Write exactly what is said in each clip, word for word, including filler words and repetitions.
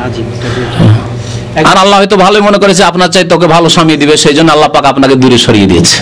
আর আল্লাহ হয়তো ভালোই মনে করেছে আপনার চাই তোকে ভালো স্বামী দিবে, সেই জন্য আল্লাহ পাক আপনাকে দূরে সরিয়ে দিয়েছে।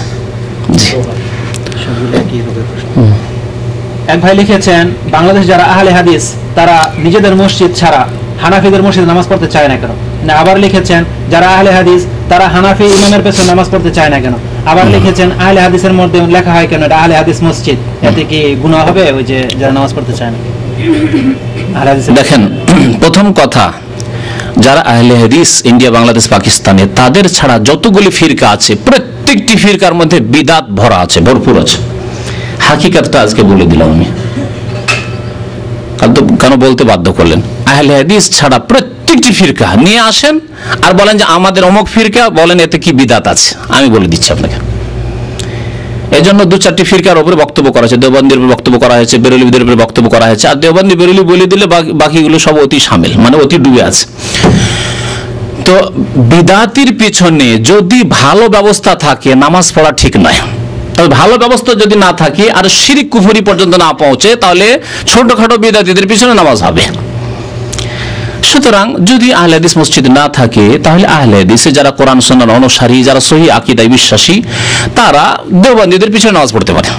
এক ভাই লিখেছেন, বাংলাদেশ যারা আহলে হাদিস তারা নিজেদের মসজিদ ছাড়া হানাফিদের মসজিদে নামাজ পড়তে চায় না কেন? না, আবার লিখেছেন যারা আহলে হাদিস তারা হানাফি ইমামের পেছনে নামাজ পড়তে চায় না কেন? আবার লিখেছেন আহলে হাদিসের মধ্যে লেখা হয় কেন এটা আহলে হাদিস মসজিদ, এতে কি গুনাহ হবে ওই যে যারা নামাজ পড়তে চায় না? দেখেন, প্রথম কথা, যারা আহলে হাদিস ইন্ডিয়া, বাংলাদেশ, পাকিস্তানে তাদের ছাড়া যতগুলি ফিরকা আছে প্রত্যেকটি ফিরকার মধ্যে বিদাত ভরা আছে, ভরপুর আছে। হাকিকাতটা আজকে বলে দিলাম আমি, কেন বলতে বাধ্য করলেন? আহলে হাদিস ছাড়া প্রত্যেকটি ফিরকা নিয়ে আসেন আর বলেন যে আমাদের অমুক ফিরকা, বলেন এতে কি বিদাত আছে। আমি বলে দিচ্ছি আপনাকে। এই জন্য দু চারটি ফিরকার উপরে বক্তব্য করা হয়েছে, দেওবন্দির উপরে বক্তব্য করা হয়েছে, বেরেলভিদের উপরে বক্তব্য করা হয়েছে। আর দেওবন্দি বেরেলভি বলে দিলে বাকিগুলো সব অতি শামিল, মানে অতি ডুবে আছে। তো বিদাতির পিছনে যদি ভালো ব্যবস্থা থাকে নামাজ পড়া ঠিক নয়। তবে ভালো ব্যবস্থা যদি না থাকে আর শিরিক কুফরি পর্যন্ত না পৌঁছে, তাহলে ছোটখাটো বিদাতিদের পিছনে নামাজ হবে। সুতরাং যদি আহলে হাদিস মসজিদ না থাকে, তাহলে আহলে হাদিসে যারা কোরআন সুন্নাহর অনুসারী, যারা সহিহ আকীদায় বিশ্বাসী, তারা দেওবন্দীদের পিছনে নামাজ পড়তে পারে।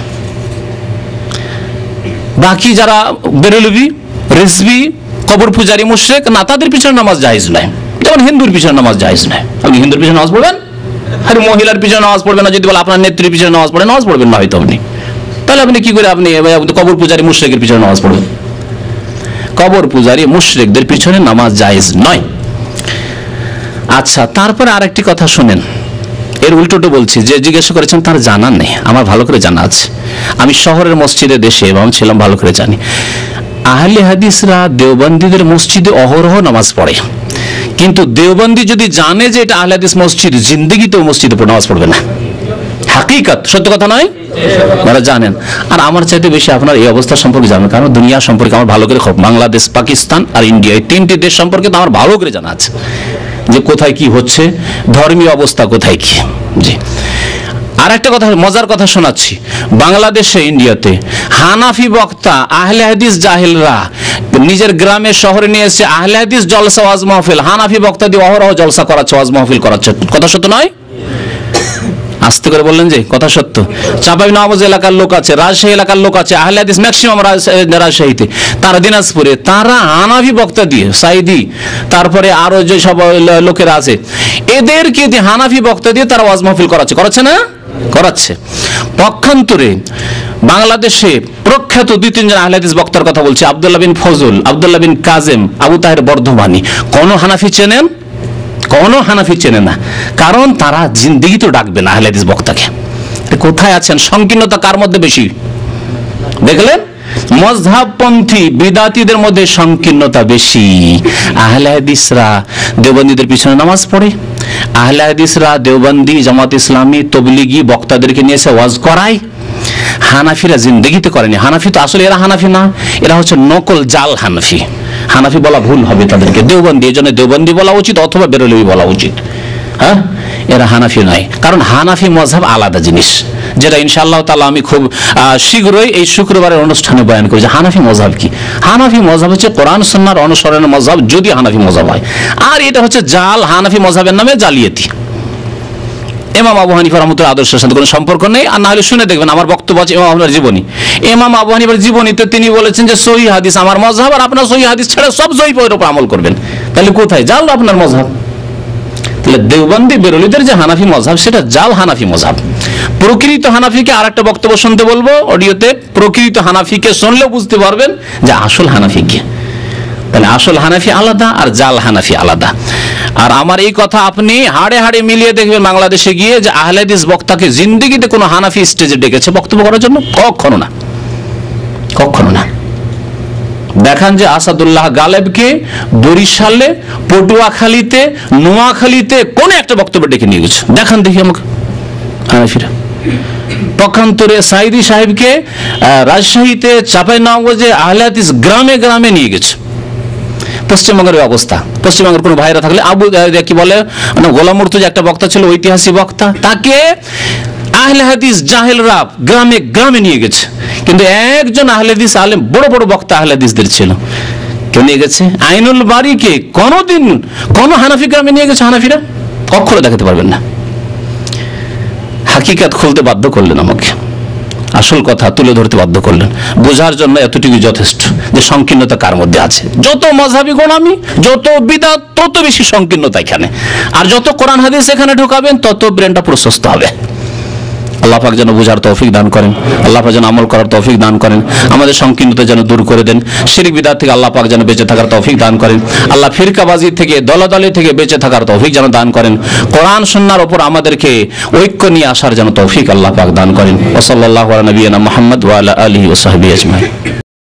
বাকি যারা বেরেলভি, রিজভি, কবর পূজারী, মুশরিক, না, তাদের পিছনে নামাজ জায়েজ নয়। যেমন হিন্দুর পিছনে নামাজ জায়েজ নয়। আপনি হিন্দুর পিছনে নামাজ পড়বেন, আর মহিলার পিছনে নামাজ পড়বেন না। যদি বলে আপনার নেত্রীর পিছনে নামাজ পড়ে, নামাজ পড়বেন না হয়তো আপনি, তাহলে আপনি কি করে আপনি কবর পূজারী মুশরিকের পিছনে নামাজ পড়বেন? কবর পূজারী মুশরিকদের পিছনে নামাজ জায়েজ নয়। আচ্ছা, তারপরে আরেকটি কথা শুনেন, এর উল্টোটা বলছি। যে জিজ্ঞাসা করেছেন তার জানা নেই, আমার ভালো করে জানা আছে। আমি শহরের মসজিদে দেশে এবং ছিলাম, ভালো করে জানি। আহলে হাদিসরা দেওবন্দীদের মসজিদে অহরহ নামাজ পড়ে, কিন্তু দেওবন্দি যদি জানে যে এটা আহলে হাদিস মসজিদ, জিন্দেগিতেও মসজিদে নামাজ পড়বে না। হাকিকত, সত্য কথা নয়, যারা জানেন। আর আমার চাইতে বেশি আপনার এই অবস্থা সম্পর্কে জানেন, কারণ দুনিয়া সম্পর্কে আমার ভালো করে, বাংলাদেশ, পাকিস্তান আর ইন্ডিয়া, এই তিনটি দেশ সম্পর্কে তো আমার ভালো করে জানা আছে যে কোথায় কি হচ্ছে, ধর্মীয় অবস্থা কোথায় কি। জি, আর একটা কথা, মজার কথা শোনাচ্ছি। বাংলাদেশে, ইন্ডিয়াতে হানাফি বক্তা আহলে হাদিস জাহিলরা নিজের গ্রামে শহরে নিয়ে এসেছে আহলে হাদিস জলসা ওয়াজ মাহফিল, হানাফি বক্তা দিয়ে অহরহ জলসা করাচ্ছে, ওয়াজ মাহফিল করাচ্ছে। কথা সত্য নয়? আস্তে করে বললেন যে কথা সত্য। চাঁপাইনবাবগঞ্জ এলাকার লোক আছে, রাজশাহী এলাকার লোক আছে, আহলে হাদিস ম্যাক্সিমাম রাজশাহীতে, তারা দিনাজপুরে, তারা হানাফি বক্তা দিয়ে, সাইদি, তারপরে আরো যে সব লোকেরা আছে, এদেরকে দিয়ে হানাফি বক্তা দিয়ে তারা ওয়াজ মাহফিল করাচ্ছে। করাচ্ছে না? করাচ্ছে। পক্ষান্তরে বাংলাদেশে প্রখ্যাত দুই তিনজন আহলে হাদিস বক্তার কথা বলছি, আব্দুল্লাহ বিন ফজল, আব্দুল্লাহ বিন কাজেম, আবু তাহের বর্ধমানী। কোন হানাফি চেনেন? কোন হানাফি চেনে না, কারণ তারা জিন্দেগি তো ডাকবে না আহলে হাদিস বক্তাকে। কোথায় আছেন? সংকীর্ণতা কার মধ্যে বেশি দেখলেন? মযহাবপন্থী বিদাতীদের মধ্যে সংকীর্ণতা বেশি। আহলে হাদিসরা দেওবন্দীদের পিছনে নামাজ পড়ে, আহলে হাদিসরা দেওবন্দি, জামাত ইসলামী, তবলিগি বক্তাদেরকে নিয়ে এসে ওয়াজ করায়। হানাফিরা জিন্দেগিতে করেনি। হানাফি তো আসলে এরা হানাফি না, এরা হচ্ছে নকল জাল হানাফি। হানাফি বলা ভুল হবে তাদেরকে, দেওবন্দি, এই জন্য দেওবন্দি বলা উচিত অথবা বেরেলভি বলা উচিত। হ্যাঁ, এরা হানাফি নয়, কারণ হানাফি মযহাব আলাদা জিনিস, যেটা ইনশাআল্লাহ তাআলা আমি খুব শীঘ্রই এই শুক্রবারের অনুষ্ঠানে বয়ান করি যে হানাফি মযহাব কি। হানাফি মযহাব হচ্ছে কোরআন সুন্নাহর অনুসরণের মযহাব, যদি হানাফি মযহাব হয়। আর এটা হচ্ছে জাল হানাফি মযহাবের নামে জালিয়াতি। ইমাম আবু হানিফা রাহমাতুল্লাহ আদর্শের সাথে কোনো সম্পর্ক নেই। আর না হলে শুনে দেখবেন আমার বক্তব্য আছে ইমাম আবু জীবনী। ইমাম আবু হানিফার জীবনীতে তিনি বলেছেন যে সহিহ হাদিস আমার মযহাব, আর আপনার সহিহ হাদিস ছাড়া সব জয়ীফের উপর আমল করবেন। তাহলে কোথায় জাল আপনার মযহাব? তাহলে দেওবন্দি বেরেলভীদের যে হানাফি মযহাব, সেটা জাল হানাফি মযহাব। প্রকৃত হানাফিকে আর একটা বক্তব্য শুনতে বলবো অডিওতে, প্রকৃত হানাফিকে শুনলেও বুঝতে পারবেন যে আসল হানাফি কে। তাহলে আসল হানাফি আলাদা আর জাল হানাফি আলাদা। আর আমার এই কথা আপনি হাড়ে হাড়ে মিলিয়ে দেখবেন বাংলাদেশে গিয়ে, যে আহলে হাদিস বক্তাকে জিন্দেগিতে কোনো হানাফি স্টেজে ডেকেছে বক্তব্য করার জন্য? কখনো না, কখনো না। দেখান যে আসাদুল্লাহ গালেবকে বরিশালে, পটুয়াখালীতে, নোয়াখালীতে কোন একটা বক্তব্য ডেকে নিয়ে গেছে, দেখান দেখি আমাকে হানাফিরা। পক্ষান্তরে সাইদি সাহেবকে রাজশাহীতে, চাঁপাইনবাবগঞ্জে আহলে হাদিস গ্রামে গ্রামে নিয়ে গেছে। পশ্চিমবঙ্গের অবস্থা, পশ্চিমবঙ্গের কোনো ভাইরা থাকলে, আবু কি বলে, মানে গোলাম মুর্তজা একটা বক্তা ছিল, ঐতিহাসিক বক্তা, তাকে আহলে হাদিস জাহেলরা গ্রামে গ্রামে নিয়ে গেছে। কিন্তু একজন আহলে হাদিস আলেম, বড় বড় বক্তা আহলে হাদিসদের ছিল, কেউ নিয়ে গেছে? আইনুল বারীকে কোনদিন কোন হানাফি গ্রামে নিয়ে গেছে? হানাফিরা অক্ষরে দেখাতে পারবেন না। হাকিকাত খুলতে বাধ্য করলেন আমাকে, আসল কথা তুলে ধরতে বাধ্য করলেন। বোঝার জন্য এতটুকু যথেষ্ট যে সংকীর্ণতা কার মধ্যে আছে। যত মাযহাবী গোলামি, যত বিদআত, তত বেশি সংকীর্ণতা এখানে। আর যত কোরআন হাদিস এখানে ঢোকাবেন তত ব্রেনটা প্রশস্ত হবে। আল্লাহ পাক যেন বোঝার তৌফিক দান করেন, আল্লাহ পাক যেন আমল করার তৌফিক দান করেন, আমাদের সংকীর্ণতা যেন দূর করে দেন, শিরক বিদআত থেকে আল্লাহ পাক যেন বেঁচে থাকার তৌফিক দান করেন, আল্লাহ ফিরকাবাজি থেকে দলাদলি থেকে বেঁচে থাকার তৌফিক যেন দান করেন, কোরআন সুন্নাহর উপর আমাদেরকে ঐক্য নিয়ে আসার যেন তৌফিক আল্লাহ পাক দান করেন। ওয়া সাল্লাল্লাহু আলা নবিয়িনা মুহাম্মদ ওয়া আলা আলিহি ওয়া সাহবিহি আজমাইন।